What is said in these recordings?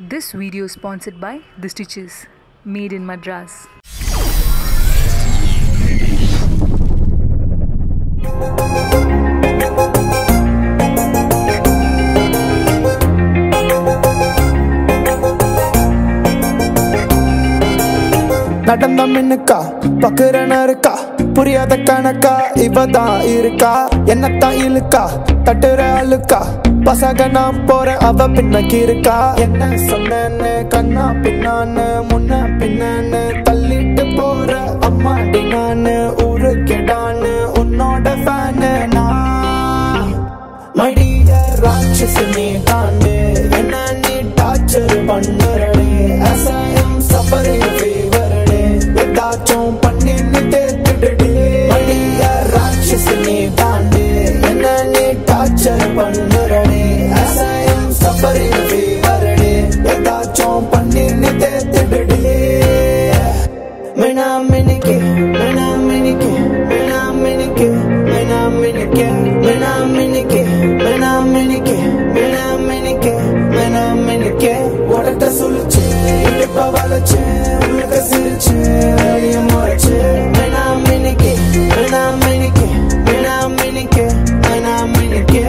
This video is sponsored by The Stitches, made in Madras. நடந்த மின்னுக்கா பக்குறன இருக்கா புரியாத கணக்கா இவதான் இருக்கா என்னத்தான் இழுக்கா தட்டுற அழுக்கா பசங்க நான் போறேன் அவ பின்னக்கி இருக்கா என்ன சொன்னேன்னு கண்ணா பின்னான்னு முன்ன பின்னான்னு தள்ளிட்டு போற அம்மாடி நானு ஊரு கெடான்னு உன்னோட ஃபேனு நான் மடிய ராட்சசி நீ தாண்டு என்ன நீ டார்ச்சர் பண்ணுறே அசையும் சஃபரிங் ஃபீவரே ஏதாச்சும் பண்ணின்னு தேத்துடுடே மடிய ராட்சசி நீ தாண்டு என்ன நீ டார்ச்சர் பண்ணுறே அசையும் சஃபரிங் ஃபீவரே ஏதாச்சும் பண்ணின்னு தேத்துடுடே மெனா மினிக்கே மெனா மினிக்கே மெனா மினிக்கே மெனா மினிக்கே மெனா மினிக்கே மெனா மினிக்கே மெனா மினிக்கே மெனா மினிக்கே உடட்ட சொல்லுச்சு இடுப்ப வளைச்சு உலக சிரிச்சு அழிய முறைச்சு மெனா மினிக்கே மெனா மினிக்கே மெனா மினிக்கே மெனா மினிக்கே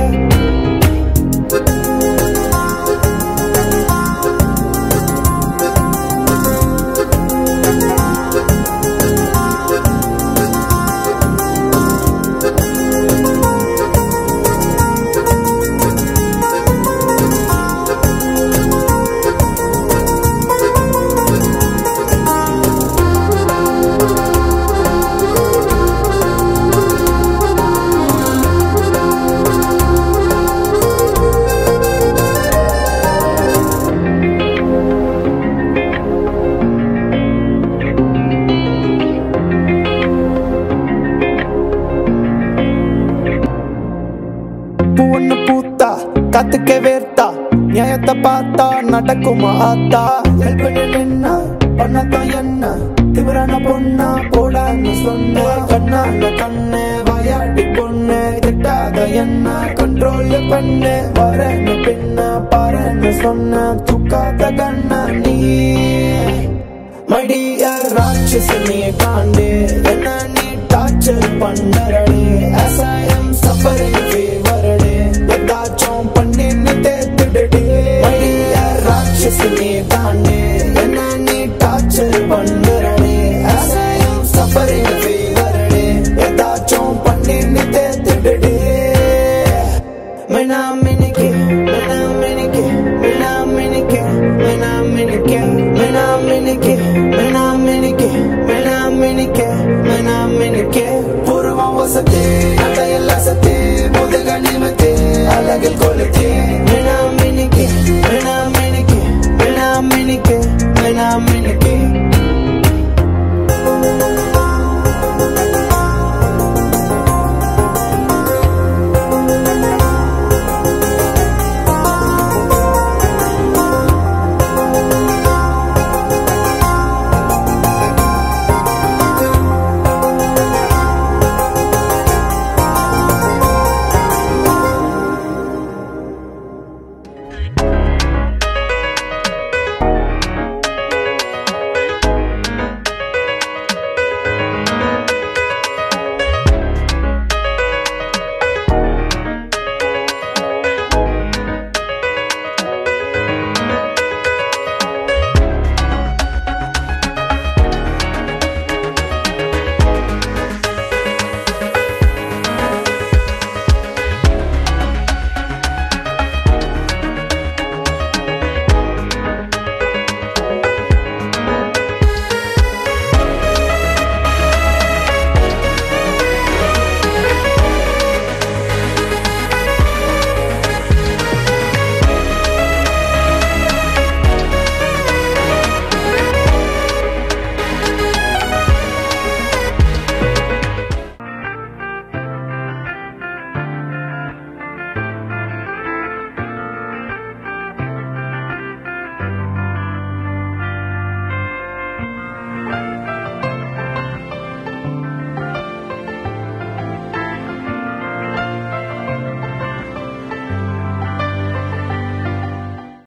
பூன்னு பூத்தா கத்துக்க வேர்த்தா நியாயத்தை பார்த்தா நடக்குமா ஆத்தா ஹெல்ப் பண்ணி நின்னா பண்ணத்தான் என்ன திவரான பொண்ணா போடான்னு சொன்ன கண்ணான கண்ணு வாயாடி பொண்ணு திட்டாத என்ன கண்ட்ரோல் பண்ணு வரன்னு பின்ன பாருன்னு சொன்ன தூக்காத கண்ணா நீ மடிய ராட்சசி நீ காண்டு என்ன நீ டார்ச்சர் பண்ணுறே அசையும் சஃபரிங் ஃபீவரே ஏதாச்சும் பண்ணின்னு தேத்துடுடே மடிய ராட்சசி நீ தாண்டு என்ன நீ டார்ச்சர் பண்ணுறே அசையும் சஃபரிங் ஃபீவரே ஏதாச்சும் பண்ணின்னு தேத்துடுடே மெனா மினிக்கே மெனா மினிக்கே மெனா மினிக்கே மெனா மினிக்கே மெனா மினிக்கே மெனா மினிக்கே மெனா மினிக்கே மெனா மினிக்கே பூர்வம் வசத்தே நடையல்ல சத்தே முதுக நிமித்தே அழகில் கொளுத்தே